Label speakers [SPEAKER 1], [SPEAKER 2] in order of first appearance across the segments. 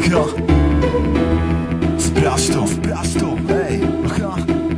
[SPEAKER 1] Sprawdź to, ej, aha.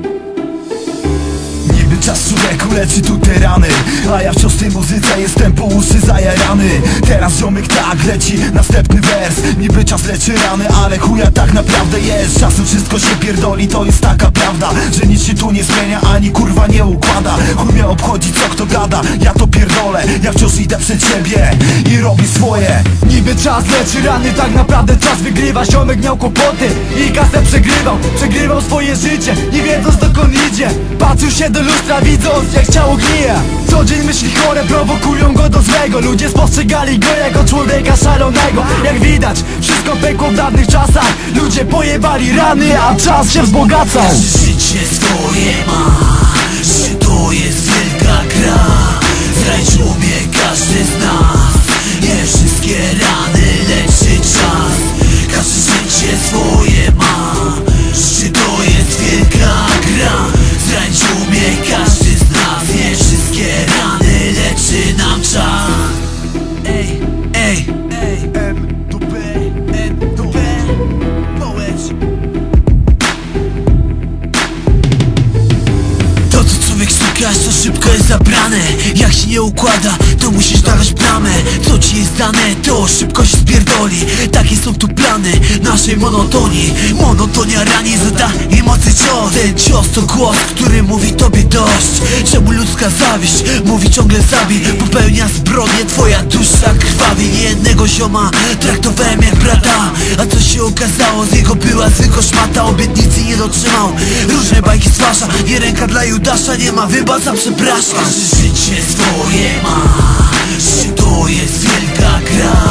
[SPEAKER 1] Niby czas człowieku leczy tu te rany, a ja wciąż w tej muzyce jestem po uszy zajarany. Teraz ziomek tak leci następny wers. Niby czas leczy rany, ale chuja tak naprawdę jest. Czasem wszystko się pierdoli, to jest taka prawda, że nic się tu nie zmienia, ani kurwa nie układa. Chuj mnie obchodzi co kto gada, ja to pierdolę. Ja wciąż idę przed siebie i robię swoje.
[SPEAKER 2] Niby czas leczy rany, tak naprawdę czas wygrywa. Ziomek miał kłopoty i kasę przegrywał swoje życie, nie wiedząc dokąd idzie. Patrzył się do lustra, widząc jak ciało gnije. Co dzień myśli chore prowokują go do złego. Ludzie spostrzegali go jako człowieka szalonego. Jak widać, wszystko pękło w dawnych czasach. Ludzie pojebali rany, a czas się wzbogacał.
[SPEAKER 3] Każde życie swoje ma, że to jest wielka gra. Zranił mnie każdy z nas, nie wszystkie rany leczy czas. Każde życie swoje ma, że to jest wielka gra. Zranił mnie każdy z nas, nie wszystkie rany leczy nam czas. Ej, ej, ej, M to B, M to B, powiedz. To co człowiek szukasz, to szybko jest zabrane. Jak się nie układa, to musisz dawać bramę. Co ci jest dane, to szybko się spierdoli. Takie są tu plany naszej monotonii. Monotonia rani, zada i mocy cios. Ten cios to głos, który mówi tobie dość. Czemu ludzka zawiść mówi ciągle zabij. Popełnia zbrodnię, twoja dusza krwawi. Niejednego zioma traktowałem jak brata, a co się okazało, z jego była zwykła szmata. Obietnicy nie dotrzymał, różne bajki zwłaszcza. Nie ręka dla Judasza, nie ma wybacza, przepraszam. Każde życie swoje ma, że to jest wielka gra.